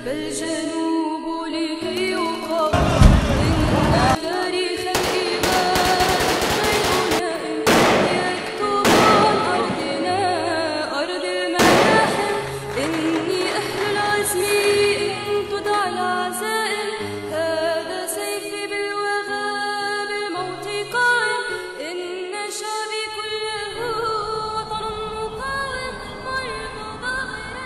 فالجنوب لكي يقام إن تاريخ الإيمان غيرنا يكتب عن أرضنا أرض الملاحم إني أهل العزم إن تدعى العزائم هذا سيفي بالوغى بالموت قائم إن شعبي كله وطن مقاوم مرتضى غير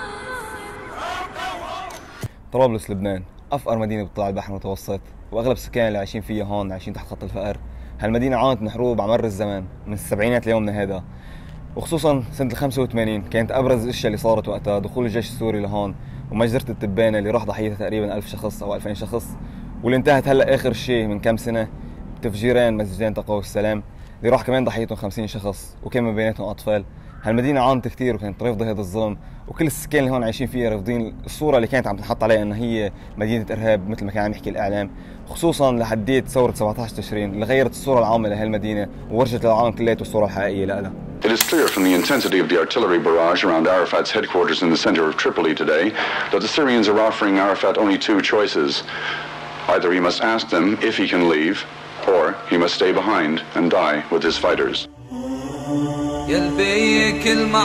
المعصم. طرابلس لبنان أفقر مدينة بقطاع البحر المتوسط، وأغلب السكان اللي عايشين فيها هون عايشين تحت خط الفقر. هالمدينة عانت من حروب على مر الزمان من السبعينات ليومنا هذا، وخصوصا سنة 85 كانت أبرز الأشياء اللي صارت وقتها دخول الجيش السوري لهون ومجزرة التبانة اللي راح ضحيتها تقريبا 1000 شخص أو 2000 شخص، واللي انتهت هلا آخر شيء من كم سنة بتفجيرين مسجدين تقوى والسلام اللي راح كمان ضحيتهم 50 شخص وكان من بيناتهم أطفال. هالمدينة عانت كثير وكانت رافضة هذا الظلم، وكل السكان اللي هون عايشين فيها رافضين الصورة اللي كانت عم تنحط عليها انها هي مدينة إرهاب مثل ما كان عم يحكي الإعلام، خصوصا لحديت ثورة 17 تشرين اللي غيرت الصورة العامة لهالمدينة وورجت للعالم كلياته الصورة الحقيقية لها. It is clear from the intensity of the artillery barrage around Arafat's headquarters in the center of Tripoli today that the Syrians are offering Arafat only two choices. Either he must ask them if he can leave, or he must stay behind and die with his fighters. يلبيك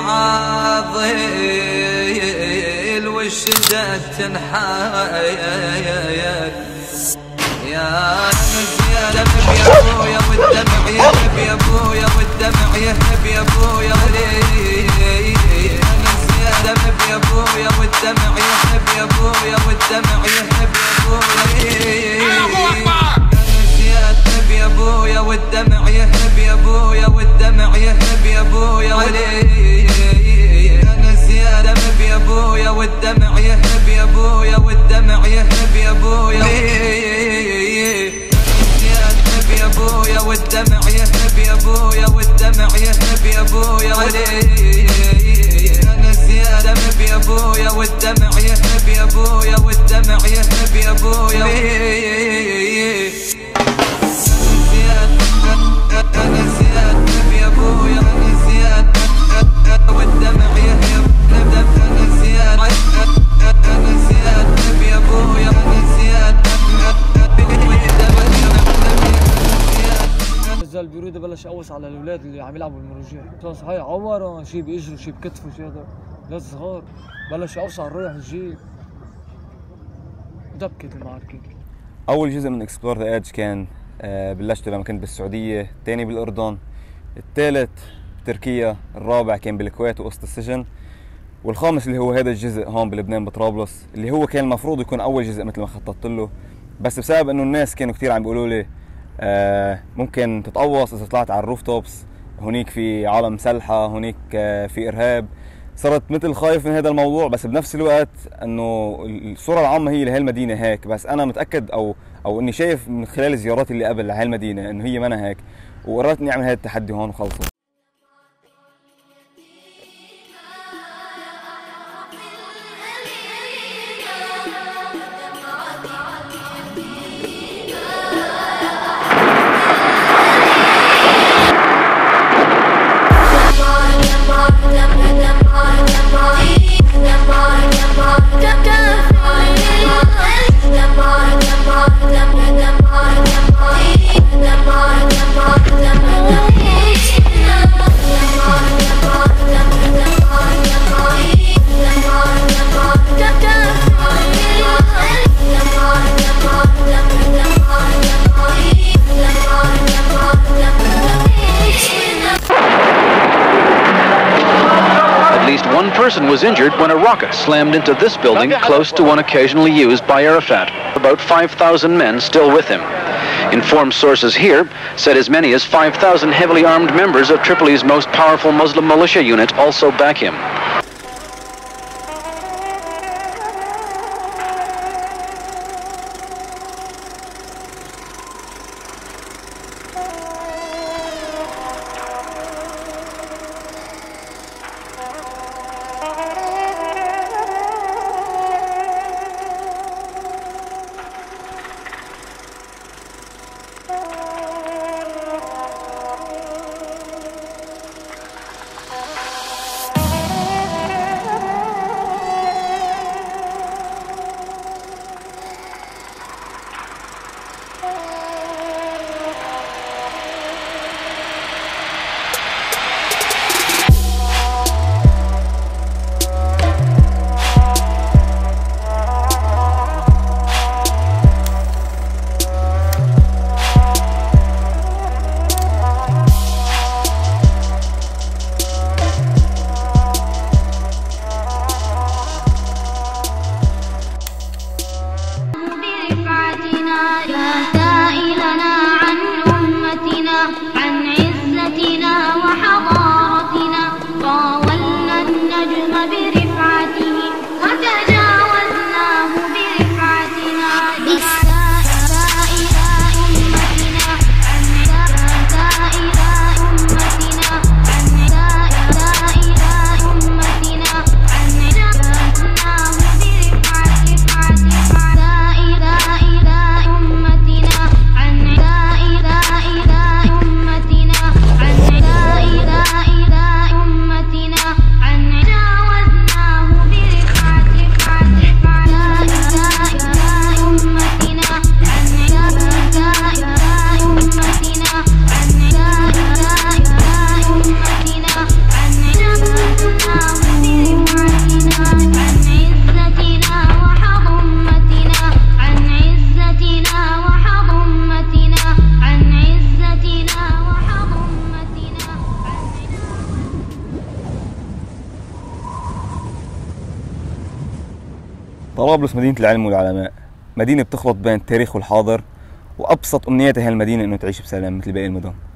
المعاضل والشدة تنحايل يا زيادة يا ابويا والدمع يهب يا ابويا والدمع يهب يا ابويا انا زيادة يا ابويا والدمع يهب يا ابويا والدمع يهب يا ابويا يا ابويا والدمع يهب يا ابويا والدمع يهب يا ابويا انا زيادة يا ابويا والدمع يهب يا ابويا والدمع يهب يا ابويا زيادة يا ابويا والدمع يهب يا ابويا والدمع يهب يا ابويا انا زيادة يا ابويا والدمع يهب يا ابويا والدمع يهب يا ابويا أنا زياد يا أبويا أنا زياد والدمع يهب أنا زياد أنا زياد يا أبويا أنا زياد الرجال بيريد بلش يقوص على الأولاد اللي عم يلعبوا بالمروجيح، صحيح عورهم شي بيجروا شي بكتفوا شي هذا، ولاد صغار بلش يقوص على الرايح والجاي ودبكت المعركة. أول جزء من اكسبلور ذا ايدج كان بلشته لما كنت بالسعودية، الثاني بالأردن، الثالث بتركيا، الرابع كان بالكويت وقصة السجن، والخامس اللي هو هذا الجزء هون بلبنان بطرابلس اللي هو كان المفروض يكون أول جزء مثل ما خططت له، بس بسبب إنه الناس كانوا كثير عم بيقولوا لي ممكن تتقوص إذا طلعت على الروف توبس، هونيك في عالم مسلحة، هونيك في إرهاب، صرت مثل خايف من هذا الموضوع، بس بنفس الوقت انه الصورة العامة هي لهي المدينة هيك، بس انا متأكد او اني شايف من خلال زياراتي اللي قبل لهي المدينة انه هي منا هيك، وقررت اني اعمل هذا التحدي هون وخلصه. One person was injured when a rocket slammed into this building close to one occasionally used by Arafat. About 5,000 men still with him. Informed sources here said as many as 5,000 heavily armed members of Tripoli's most powerful Muslim militia unit also back him. طرابلس مدينة العلم والعلماء، مدينة بتخلط بين التاريخ والحاضر، وأبسط أمنياتها هالمدينة إنه تعيش بسلام مثل باقي المدن.